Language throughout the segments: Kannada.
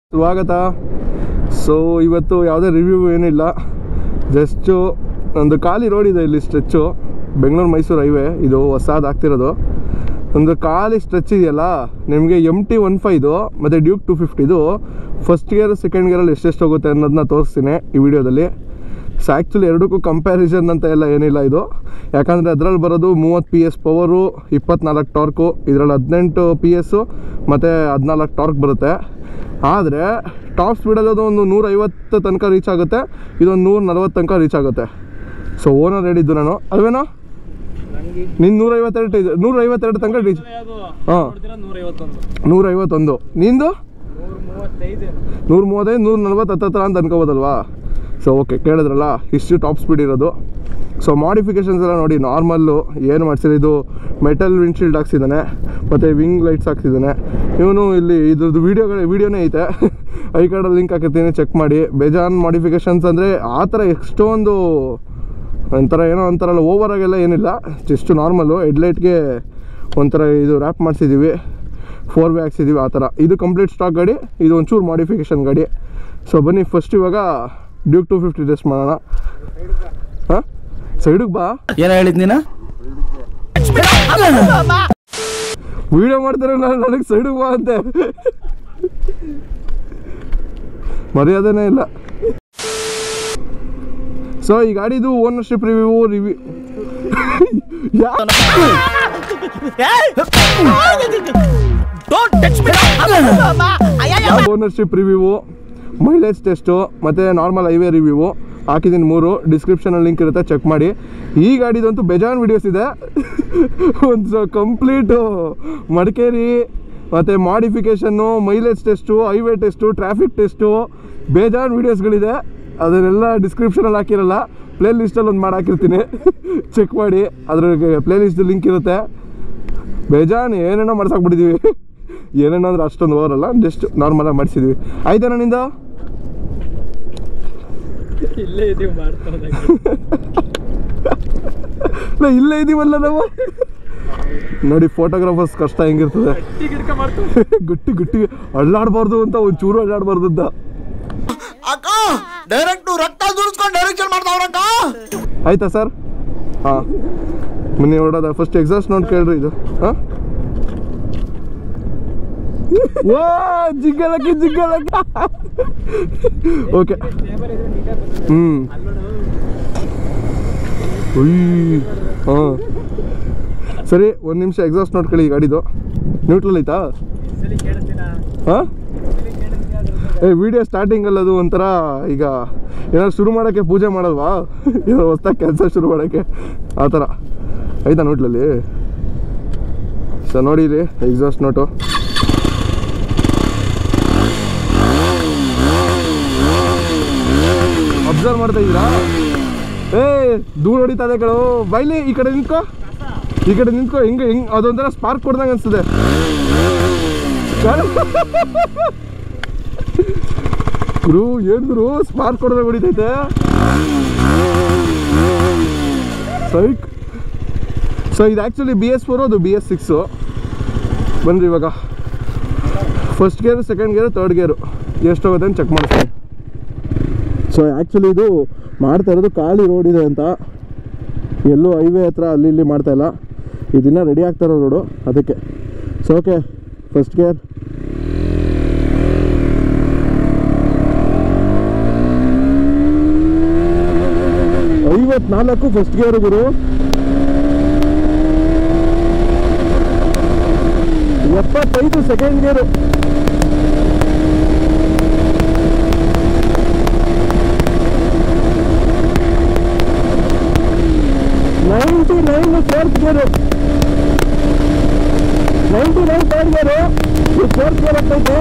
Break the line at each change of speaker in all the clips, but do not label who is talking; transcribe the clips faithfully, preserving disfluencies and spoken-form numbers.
ಸ್ವಾಗತ. ಸೊ ಇವತ್ತು ಯಾವುದೇ ರಿವ್ಯೂ ಏನಿಲ್ಲ, ಜಸ್ಟು ಒಂದು ಖಾಲಿ ರೋಡ್ ಇದೆ ಇಲ್ಲಿ, ಸ್ಟ್ರೆಚ್ಚು ಬೆಂಗಳೂರು ಮೈಸೂರು ಹೈವೇ, ಇದು ಹೊಸದು ಆಗ್ತಿರೋದು. ಒಂದು ಖಾಲಿ ಸ್ಟ್ರೆಚ್ ಇದೆಯಲ್ಲ, ನಿಮಗೆ ಎಮ್ ಟಿ ಒನ್ ಫೈದು ಮತ್ತು ಡ್ಯೂಕ್ ಟು ಫಿಫ್ಟಿದು ಫಸ್ಟ್ ಗೇರ್ ಸೆಕೆಂಡ್ ಗೇರಲ್ಲಿ ಎಷ್ಟೆಷ್ಟು ಹೋಗುತ್ತೆ ಅನ್ನೋದನ್ನ ತೋರಿಸ್ತೀನಿ ಈ ವಿಡಿಯೋದಲ್ಲಿ. ಸೊ ಆ್ಯಕ್ಚುಲಿ ಎರಡಕ್ಕೂ ಕಂಪ್ಯಾರಿಸನ್ ಅಂತ ಎಲ್ಲ ಏನಿಲ್ಲ ಇದು, ಯಾಕಂದರೆ ಅದರಲ್ಲಿ ಬರೋದು ಮೂವತ್ತು ಪಿ ಎಸ್ ಪವರು, ಇಪ್ಪತ್ನಾಲ್ಕು ಟಾರ್ಕು, ಇದರಲ್ಲಿ ಹದಿನೆಂಟು ಪಿ ಎಸ್ಸು ಮತ್ತು ಹದಿನಾಲ್ಕು ಟಾರ್ಕ್ ಬರುತ್ತೆ. ಆದರೆ ಟಾಪ್ ಸ್ಪೀಡಲ್ಲಿ ಅದು ಒಂದು ನೂರೈವತ್ತು ತನಕ ರೀಚ್ ಆಗುತ್ತೆ, ಇದೊಂದು ನೂರ ನಲ್ವತ್ತು ತನಕ ರೀಚ್ ಆಗುತ್ತೆ. ಸೊ ಓನರ್ ಹೇಳಿದ್ದು ನಾನು ಅಲ್ವೇನೋ, ನೀನು ನೂರೈವತ್ತೆರಡು ಇದೆ ನೂರೈವತ್ತೆರಡು ತನಕ ರೀಚ್. ಹಾಂ, ನೂರೈವತ್ತೊಂದು, ನಿಂದು ನೂರ ಮೂವತ್ತೈದು ನೂರ ನಲ್ವತ್ತು ಹತ್ತತ್ರ ಅಂತ ಅನ್ಕೋಬೋದಲ್ವಾ. ಸೊ ಓಕೆ, ಕೇಳಿದ್ರಲ್ಲ ಇಷ್ಟು ಟಾಪ್ ಸ್ಪೀಡ್ ಇರೋದು. ಸೊ ಮಾಡಿಫಿಕೇಷನ್ಸ್ ಎಲ್ಲ ನೋಡಿ, ನಾರ್ಮಲ್ಲು ಏನು ಮಾಡ್ಸಿದ್ರೆ, ಇದು ಮೆಟಲ್ ವಿಂಡ್ಶೀಲ್ಡ್ ಹಾಕ್ಸಿದ್ದಾನೆ ಮತ್ತು ವಿಂಗ್ ಲೈಟ್ಸ್ ಹಾಕ್ಸಿದ್ದಾನೆ ಇವನು. ಇಲ್ಲಿ ಇದ್ರದ್ದು ವೀಡಿಯೋಗಳ ವೀಡಿಯೋನೇ ಐತೆ, ಐ ಕಾರ್ಡಲ್ಲಿ ಲಿಂಕ್ ಹಾಕಿರ್ತೀನಿ, ಚೆಕ್ ಮಾಡಿ. ಬೇಜಾನ್ ಮಾಡಿಫಿಕೇಷನ್ಸ್ ಅಂದರೆ ಆ ಥರ ಎಷ್ಟೊಂದು ಒಂಥರ ಏನೋ ಒಂಥರಲ್ಲ ಓವರಾಗೆಲ್ಲ ಏನಿಲ್ಲ, ಜಸ್ಟ್ ನಾರ್ಮಲ್ಲು. ಹೆಡ್ಲೈಟ್ಗೆ ಒಂಥರ ಇದು ರ್ಯಾಪ್ ಮಾಡಿಸಿದ್ದೀವಿ, ಫೋರ್ ವೇ ಹಾಕ್ಸಿದ್ದೀವಿ ಆ ಥರ. ಇದು ಕಂಪ್ಲೀಟ್ ಸ್ಟಾಕ್ ಗಾಡಿ, ಇದು ಒಂಚೂರು ಮಾಡಿಫಿಕೇಷನ್ ಗಾಡಿ. ಸೊ ಬನ್ನಿ ಫಸ್ಟ್ ಇವಾಗ ಡ್ಯೂಕ್ ಟು ಫಿಫ್ಟಿ ಟೆಸ್ಟ್ ಮಾಡೋಣ. ಹಾಂ, ಸೈಡಿಗೆ ಬಾ.
ಏನು ಹೇಳಿದ್ ನೀನು?
ವಿಡಿಯೋ ಮಾಡ್ತಾರೆ ನಾನು, ನನಗೆ ಸೈಡಿಗೆ ಬಾ ಅಂತೆ, ಮರ್ಯಾದೆನೇ ಇಲ್ಲ. ಸೊ ಈ ಗಾಡಿದು ownership review review ownership review, mileage test ಮತ್ತು ನಾರ್ಮಲ್ ಹೈವೇ ರಿವ್ಯೂ ಹಾಕಿದ್ದೀನಿ ಮೂರು. ಡಿಸ್ಕ್ರಿಪ್ಷನಲ್ಲಿ ಲಿಂಕ್ ಇರುತ್ತೆ, ಚೆಕ್ ಮಾಡಿ. ಈ ಗಾಡಿದಂತೂ ಬೇಜಾನ್ ವೀಡಿಯೋಸ್ ಇದೆ, ಒಂದು ಕಂಪ್ಲೀಟು ಮಡಿಕೇರಿ ಮತ್ತು modification, mileage test, highway test, traffic test, ಬೇಜಾನ್ ವೀಡಿಯೋಸ್ಗಳಿದೆ. ಅದನ್ನೆಲ್ಲ ಡಿಸ್ಕ್ರಿಪ್ಷನಲ್ಲಿ ಹಾಕಿರಲ್ಲ, ಪ್ಲೇ ಲಿಸ್ಟಲ್ಲಿ ಒಂದು ಮಾಡಿ ಹಾಕಿರ್ತೀನಿ, ಚೆಕ್ ಮಾಡಿ. ಅದ್ರಿಗೆ ಪ್ಲೇ ಲಿಸ್ಟ್ ಲಿಂಕ್ ಇರುತ್ತೆ. ಬೇಜಾನ್ ಏನೇನೋ ಮಾಡ್ಸಾಕ್ಬಿಟ್ಟಿದ್ದೀವಿ, ಏನೇನೋ ಅಂದ್ರೆ ಅಷ್ಟೊಂದು ಓವರಲ್ಲ, ಜಸ್ಟ್ ನಾರ್ಮಲಾಗಿ ಮಾಡಿಸಿದ್ವಿ. ಆಯ್ತಾ ನನ್ನಿಂದ?
ಇಲ್ಲೇ ಇದೀವಿ ಮಾಡ್ತಾರೆ,
ಇಲ್ಲೇ ಇದೀವಲ್ಲ ನಾವು. ನೋಡಿ ಫೋಟೋಗ್ರಾಫರ್ಸ್ ಕಷ್ಟ ಹೆಂಗಿರ್ತದೆ, ಗುಟ್ಟಿ ಗುಟ್ಟಿ ಅಳ್ಳಾಡಬಾರ್ದು ಅಂತ, ಒಂಚೂರು ಅಳ್ಳಾಡಬಾರ್ದು ಅಂತ. ಆಯ್ತಾ ಸರ್? ಹಾಂ, ಮೊನ್ನೆ ಹೊಡೋದ ಫಸ್ಟ್ ಎಕ್ಸಾಸ್ಟ್ ನೋಡಿ ಕೇಳ್ರಿ ಇದು. ಹಾಂ, ಓ ಜಿಗ್ಗಲಕ್ಕಿ ಜಿಗ್ಗಲಕ್ಕಿ. ಓಕೆ, ಹ್ಞೂ, ಉಯ್ ಹಾಂ ಸರಿ. ಒಂದು ನಿಮಿಷ ಎಕ್ಸಾಸ್ಟ್ ನೋಡ್ಕೊಳ್ಳಿ ಈ ಗಾಡಿದು. ನ್ಯೂಟ್ರಲ್ ಐತಾ? ಹಾಂ, ಏ ವಿಡಿಯೋ ಸ್ಟಾರ್ಟಿಂಗಲ್ಲಿ ಅದು ಒಂಥರ, ಈಗ ಏನಾದ್ರು ಶುರು ಮಾಡೋಕ್ಕೆ ಪೂಜೆ ಮಾಡಲ್ವಾ, ಏನೋ ಹೊಸ್ದಾಗಿ ಕೆಲಸ ಶುರು ಮಾಡೋಕ್ಕೆ, ಆ ಥರ ಆಯ್ತಾ ನೋಟ್ಲಲ್ಲಿ. ಸೊ ನೋಡಿರಿ ಎಕ್ಸಾಸ್ಟ್ ನೋಟು. ಅಬ್ಸರ್ವ್ ಮಾಡ್ತಾ ಇದ್ದೀರಾ? ಏ ದೂರ ಹೊಡಿತಾ ಇದೆ ಕಣೋ, ಬೈಲಿ ಈ ಕಡೆ ನಿಂತ್ಕೋ, ಈ ಕಡೆ ನಿಂತ್ಕೋ. ಹಿಂಗೆ ಹಿಂಗೆ ಅದೊಂಥರ ಸ್ಪಾರ್ಕ್ ಕೊಡ್ದಂಗೆ ಅನಿಸ್ತದೆ. ಗುರು ಏನು ಗುರು, ಸ್ಪಾರ್ಕ್ ಕೊಡ್ದಾಗ ಹೊಡಿತೈತೆ ಸೈಕ್. ಸೊ ಇದು ಆ್ಯಕ್ಚುಲಿ ಬಿ ಎಸ್ ಫೋರು, ಅದು ಬಿ ಎಸ್ ಸಿಕ್ಸು. ಬನ್ನಿರಿ ಇವಾಗ ಫಸ್ಟ್ ಗೇರು, ಸೆಕೆಂಡ್ ಗೇರು, ತರ್ಡ್ ಗೇರು ಎಷ್ಟು ಹೋಗುತ್ತೆ ಅಂತ ಚೆಕ್ ಮಾಡ್ತೀನಿ. ಸೊ ಆ್ಯಕ್ಚುಲಿ ಇದು ಮಾಡ್ತಾ ಇರೋದು ಖಾಲಿ ರೋಡ್ ಇದೆ ಅಂತ, ಎಲ್ಲೂ ಹೈವೇ ಹತ್ರ ಅಲ್ಲಿ ಇಲ್ಲಿ ಮಾಡ್ತಾಯಿಲ್ಲ, ಇದನ್ನು ರೆಡಿ ಆಗ್ತಾರೋ ರೋಡು ಅದಕ್ಕೆ. ಸೊ ಓಕೆ, ಫಸ್ಟ್ ಗೇರ್, ಐವತ್ನಾಲ್ಕು ಫಸ್ಟ್ ಗೇರು ಗುರು, ಎಪ್ಪತ್ತೈದು second gear, ninety nine fourth gear, ninety nine third gear, ಈ ಫೋರ್ತ್ ಗೇರ್ ಆಗ್ತೈತೆ.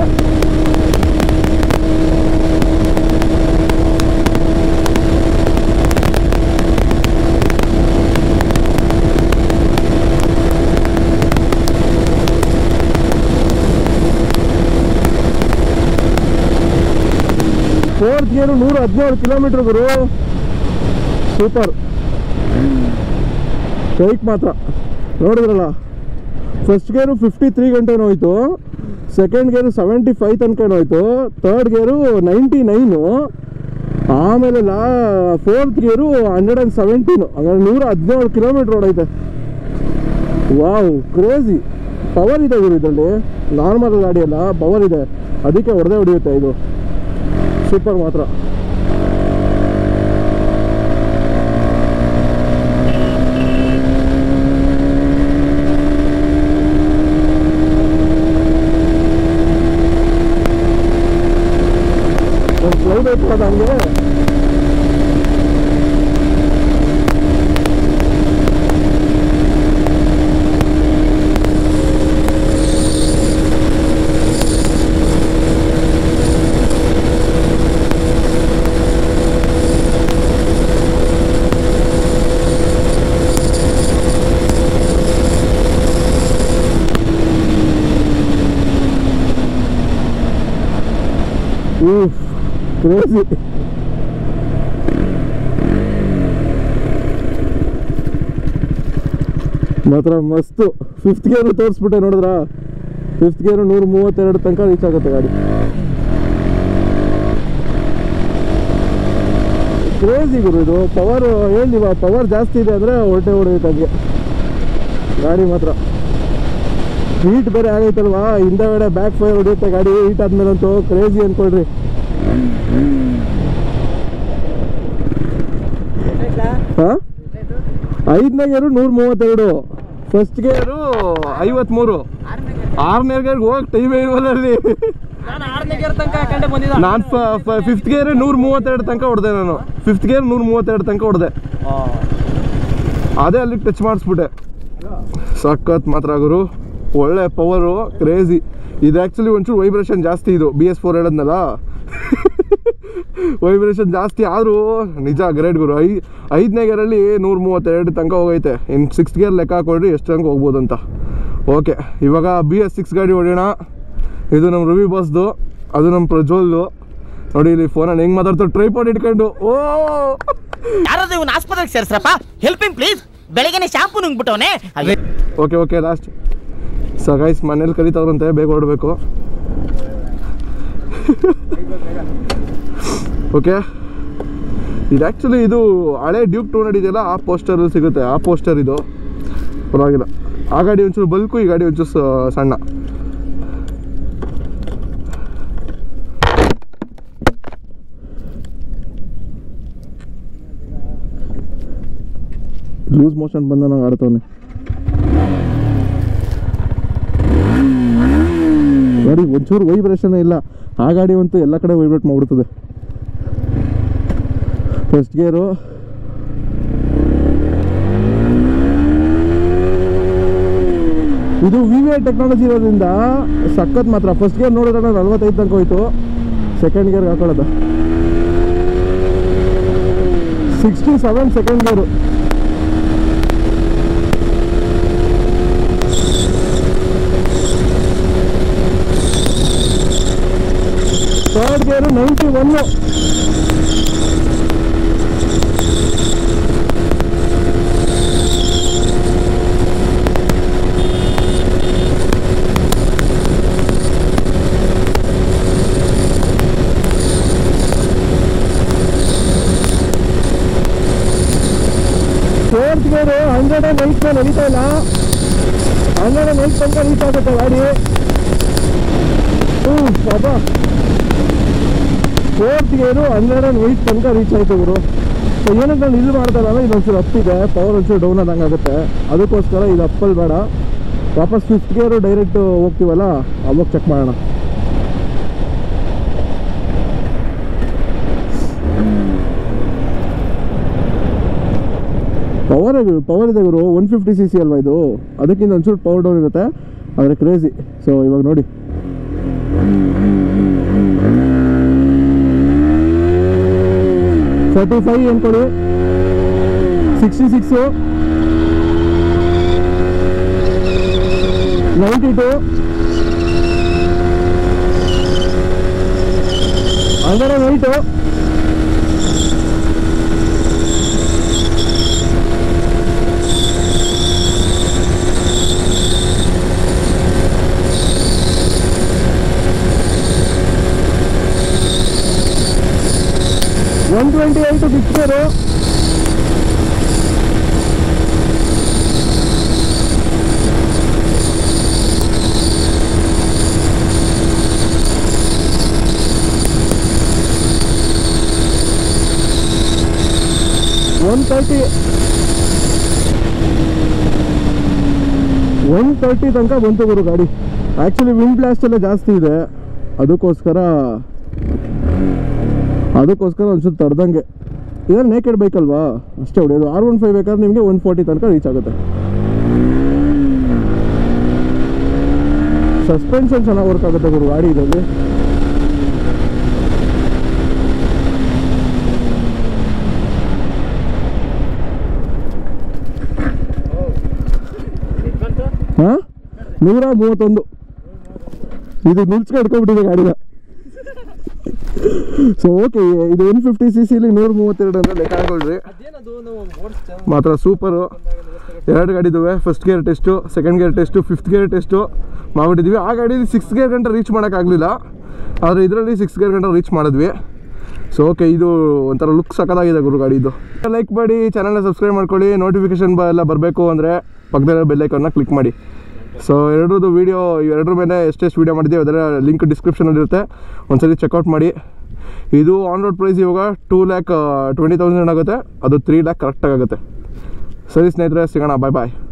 ಫೋರ್ತ್ ಗೇರು ನೂರ ಹದಿನೇಳು ಕಿಲೋಮೀಟ್ರ್ ಗುರು, ಸೂಪರ್ ಬೈಕ್ ಮಾತ್ರ. ನೋಡಿದ್ರಲ್ಲ, ಫಸ್ಟ್ ಗೇರು ಫಿಫ್ಟಿ ತ್ರೀ ಗಂಟೆನೂ ಹೋಯ್ತು, ಸೆಕೆಂಡ್ ಗೇರು ಸೆವೆಂಟಿ ಫೈವ್ ತನಕ ಹೋಯ್ತು, ಥರ್ಡ್ ಗೇರು ನೈಂಟಿ ನೈನು, ಆಮೇಲೆ ಲಾ fourth gear hundred and seventeen, ಹಂಗಾರೆ ನೂರ ಹದಿನೇಳು ಕಿಲೋಮೀಟ್ರ್ ಓಡೈತೆ. ವಾವ್, ಕ್ರೇಜಿ ಪವರ್ ಇದೆ ಗುರು ಇದರಲ್ಲಿ. ನಾರ್ಮಲ್ ಗಾಡಿ ಅಲ್ಲ, ಪವರ್ ಇದೆ, ಅದಕ್ಕೆ ಹೊಡೆದೇ ಹೊಡೆಯುತ್ತೆ ಇದು. ಸೂಪರ್ ಮಾತ್ರ. ಒಂದು ಕ್ಲೌಡ್ ಐತದ ಹಂಗೆ. ಕ್ರೇಜಿ. ಮಾತ್ರ ಮಸ್ತು. ಫಿಫ್ತ್ ಗೇರು ತೋರಿಸ್ಬಿಟ್ಟೆ ನೋಡಿದ್ರ, ಫಿಫ್ತ್ ಗೇರು ನೂರ ಮೂವತ್ತೆರಡು ತನಕ ರೀಚ್ ಆಗುತ್ತೆ ಗಾಡಿ. ಕ್ರೇಜಿ ಗುರು ಇದು. ಪವರ್ ಹೇಳಿವ, ಪವರ್ ಜಾಸ್ತಿ ಇದೆ ಅಂದರೆ ಹೊರಟೆ ಹೊಡೆಯುತ್ತೆ ಹಂಗೆ ಗಾಡಿ ಮಾತ್ರ. ಹೀಟ್ ಬೇರೆ ಆಗೈತಲ್ವಾ, ಹಿಂದಗಡೆ ಬ್ಯಾಕ್ ಫೈರ್ ಹೊಡೆಯುತ್ತೆ ಗಾಡಿ. ಹೀಟ್ ಆದ್ಮೇಲಂತೂ ಕ್ರೇಜಿ ಅನ್ಕೊಳ್ರಿ. ಹಾಂ, ಐದನೇ ಗೇರು ನೂರ ಮೂವತ್ತೆರಡು, ಫಸ್ಟ್ ಗೇರು ಐವತ್ಮೂರು, ಆರನೇ ಗೇರ್ಗೆ ಹೋಗಿ ಟೈಮೇ ಇರುವಲ್ಲಿ. ನಾನು ಫಿಫ್ತ್ ಗೇರ್ ನೂರ ಮೂವತ್ತೆರಡು ತನಕ ಹೊಡೆದೆ. ನಾನು ಫಿಫ್ತ್ ಗೇರ್ ನೂರ ಮೂವತ್ತೆರಡು ತನಕ ಹೊಡೆದೆ, ಅದೇ ಅಲ್ಲಿ ಟಚ್ ಮಾಡಿಸ್ಬಿಟ್ಟೆ. ಸಖತ್ ಮಾತ್ರ ಗುರು, ಒಳ್ಳೆ ಪವರು, ಕ್ರೇಜಿ. ಇದು ಆ್ಯಕ್ಚುಲಿ ಒಂಚೂರು ವೈಬ್ರೇಷನ್ ಜಾಸ್ತಿ. ಇದು ಬಿ ಎಸ್ ಫೋರ್ ಹೇಳದ್ನಲ್ಲ, ವೈಬ್ರೇಷನ್ ಜಾಸ್ತಿ ಆದರೂ ನಿಜ ಗ್ರೇಟ್ ಗುರು. ಐ ಐದನೇ ಗೇರಲ್ಲಿ ನೂರ ಮೂವತ್ತೆರಡು ತನಕ ಹೋಗೈತೆ. ಇನ್ನು ಸಿಕ್ಸ್ ಗೇರ್ ಲೆಕ್ಕ ಹಾಕೊಳ್ರಿ ಎಷ್ಟು ತನಕ ಹೋಗ್ಬೋದು ಅಂತ. ಓಕೆ, ಇವಾಗ ಬಿ ಎಸ್ ಸಿಕ್ಸ್ ಗಾಡಿ ಹೊಡೆಯೋಣ. ಇದು ನಮ್ಮ ರವಿ ಬಾಸ್ದು, ಅದು ನಮ್ಮ ಪ್ರಜ್ವಲ್ದು. ನೋಡಿ ಇಲ್ಲಿ ಫೋನಲ್ಲಿ ಹೆಂಗೆ ಮಾತಾಡ್ತಾರೆ, ಟ್ರೈಪಾಡ್ ಇಟ್ಕೊಂಡು. ಓ
ಯಾರಾದ್ರೂ ಇವನು ಆಸ್ಪತ್ರೆಗೆ ಸೇರಿಸ್ರಪ್ಪ, ಹೆಲ್ಪ್ ಹಿಮ್ ಪ್ಲೀಸ್, ಬೆಳಗ್ಗೆನೆ ಶಾಂಪು ನುಂಗ್ಬಿಟ್ಟವನೆ.
Okay okay last. So guys, ಮನೇಲಿ ಕರೀತಾವ್ರಂತೆ, ಬೇಗ ಹೊರಡಬೇಕು. ಓಕೆ, ಇದು ಆ್ಯಕ್ಚುಲಿ ಇದು ಹಳೆ ಡ್ಯೂಕ್ ಟೂ ಹಂಡ್ರೆಡ್ ಇದೆಯಲ್ಲ, ಆ ಪೋಸ್ಟರಲ್ಲಿ ಸಿಗುತ್ತೆ. ಆ ಪೋಸ್ಟರ್ ಇದು ಪರವಾಗಿಲ್ಲ. ಆ ಗಾಡಿ ಒಂಚೂರು ಬಲ್ಕು, ಈ ಗಾಡಿ ಒಂಚೂರು ಸಣ್ಣ. ಲೂಸ್ ಮೋಷನ್ ಬಂದ ನಾವು ಆಡ್ತವನೆ ಗಾಡಿ. ಒಂಚೂರು ವೈಬ್ರೇಷನ್ ಇಲ್ಲ. ಆ ಗಾಡಿ ಅಂತೂ ಎಲ್ಲ ಕಡೆ ವೈಬ್ರೇಟ್ ಮಾಡಿಬಿಡ್ತದೆ. ಫಸ್ಟ್ ಗೇರು ಇದು ವಿ ವಿ ಐ ಟೆಕ್ನಾಲಜಿ ಇರೋದ್ರಿಂದ ಸಖತ್ ಮಾತ್ರ. ಫಸ್ಟ್ ಗೇರ್ ನೋಡಿದ್ರೆ ನಲ್ವತ್ತೈದು ತನಕ ಹೋಯ್ತು, ಸೆಕೆಂಡ್ ಗೇರ್ಗೆ ಹಾಕೊಳ್ಳೋದು sixty seven second gear. Third gear ninety one. Fourth gear hundred and eight ಮೇಲೆ ನಡೀತಾ ಇಲ್ಲ, ಹಂಡ್ರೆಡ್ ಆ್ಯಂಡ್ ಏಯ್ಟ್ ತನಕ ರೀಚ್ ಆಗುತ್ತೆ ಗಾಡಿ. ಹ್ಞೂ ಬಾಬಾ, fourth gear hundred and eight ತನಕ ರೀಚ್ ಆಯಿತು ಗುರು. ಸೊ ಏನಕ್ಕೆ ನಾನು ಇಲ್ಲಿ ಮಾಡ್ತಾರಲ್ಲ, ಇದೊಂಚೂರು ಅಪ್ಪಿದೆ, ಪವರ್ ಒಂಚೂರು ಡೌನ್ ಆದಂಗೆ ಆಗುತ್ತೆ. ಅದಕ್ಕೋಸ್ಕರ ಇದು ಅಪ್ಪಲ್ಲಿ ಬೇಡ. ವಾಪಸ್ ಫಿಫ್ತ್ ಗೇರು ಡೈರೆಕ್ಟ್ ಹೋಗ್ತೀವಲ್ಲ, ಅವಾಗ ಚೆಕ್ ಮಾಡೋಣ. ಪವರ್ ಪವರ್ ಇದೆ ಗುರು. ಒನ್ ಫಿಫ್ಟಿ ಸಿ ಸಿ ಅಲ್ವಾ ಇದು, ಅದಕ್ಕಿಂತ ಒಂಚೂರು ಪವರ್ ಡೌನ್ ಇರುತ್ತೆ, ಆದರೆ ಕ್ರೇಜಿ. ಸೊ ಇವಾಗ ನೋಡಿ, ಫೋರ್ಟಿ ಫೈವ್ ಅನ್ಕೊಳ್ಳಿ, sixty six, ninety two, hundred eight, one twenty eight six gear. One thirty one thirty ತನಕ ಬಂತು ಗುರು ಗಾಡಿ. ಆ್ಯಕ್ಚುಲಿ ವಿಂಡ್ ಬ್ಲಾಸ್ಟ್ ಎಲ್ಲ ಜಾಸ್ತಿ ಇದೆ, ಅದಕ್ಕೋಸ್ಕರ ಅದಕ್ಕೋಸ್ಕರ ಒಂಚೂರು ತಡೆದಂಗೆ. ಇದರಲ್ಲಿ ನೇಕೆಡ್ ಬೈಕ್ ಅಲ್ವಾ, ಅಷ್ಟೇ ಹೊಡೆಯೋದು. ಆರ್ ಒನ್ ಫೈವ್ ಬೇಕಾದ್ರೆ ನಿಮಗೆ ಒನ್ ಫೋರ್ಟಿ ತನಕ ರೀಚ್ ಆಗುತ್ತೆ. ಸಸ್ಪೆನ್ಷನ್ ಚೆನ್ನಾಗಿ ವರ್ಕ್ ಆಗುತ್ತೆ ಗುರು ಗಾಡಿ ಇದರಲ್ಲಿ. ಹಾಂ, ನೂರ ಮೂವತ್ತೊಂದು. ಇದು ನಿಲ್ಸ್ಕೊಂಡು ಹಿಡ್ಕೊಂಡ್ಬಿಟ್ಟಿದೆ ಗಾಡಿನ. ಸೊ ಓಕೆ, ಇದು ಒನ್ ಫಿಫ್ಟಿ ಸಿ ಸಿಲಿ ನೂರ ಮೂವತ್ತೆರಡು ಅಂದರೆ ಲೆಕ್ಕ ಹಾಕೊಳ್ರಿ. ಮಾತ್ರ ಸೂಪರು. ಎರಡು ಗಾಡಿ ಇದ್ದಾವೆ. First gear test, second gear test, fifth gear test ಮಾಡಿಬಿಟ್ಟಿದ್ವಿ. ಆ ಗಾಡೀಲಿ ಸಿಕ್ಸ್ ಗೇರ್ ಗಂಟೆ ರೀಚ್ ಮಾಡೋಕ್ಕಾಗಲಿಲ್ಲ, ಆದರೆ ಇದರಲ್ಲಿ ಸಿಕ್ಸ್ ಗೇರ್ ಗಂಟೆ ರೀಚ್ ಮಾಡಿದ್ವಿ. ಸೊ ಓಕೆ, ಇದು ಒಂಥರ ಲುಕ್ ಸಕ್ಕತ್ತಾಗಿದೆ ಗುರು ಗಾಡಿದು. ಲೈಕ್ ಮಾಡಿ, ಚಾನಲ್ನ ಸಬ್ಸ್ಕ್ರೈಬ್ ಮಾಡ್ಕೊಳ್ಳಿ. ನೋಟಿಫಿಕೇಷನ್ ಎಲ್ಲ ಬರಬೇಕು ಅಂದರೆ ಪಕ್ಕದಲ್ಲಿರೋ ಬೆಲ್ ಐಕಾನ್ನ ಕ್ಲಿಕ್ ಮಾಡಿ. ಸೊ ಎರಡರದ್ದು ವೀಡಿಯೋ, ಎರಡರ ಮೇಲೆ ಎಷ್ಟೆಷ್ಟು ವೀಡಿಯೋ ಮಾಡಿದ್ದೀವಿ ಅದರ ಲಿಂಕ್ ಡಿಸ್ಕ್ರಿಪ್ಷನಲ್ಲಿ ಇರುತ್ತೆ, ಒಂದ್ಸರಿ ಚೆಕ್ಔಟ್ ಮಾಡಿ. ಇದು ಆನ್ ರೋಡ್ ಪ್ರೈಸ್ ಇವಾಗ ಟೂ ಲ್ಯಾಕ್ ಟ್ವೆಂಟಿ ತೌಸಂಡ್ ಆಗುತ್ತೆ, ಅದು ತ್ರೀ ಲ್ಯಾಕ್ ಕರೆಕ್ಟಾಗಿ ಆಗುತ್ತೆ. ಸರಿ ಸ್ನೇಹಿತರೆ, ಸಿಗೋಣ, ಬಾಯ್ ಬಾಯ್.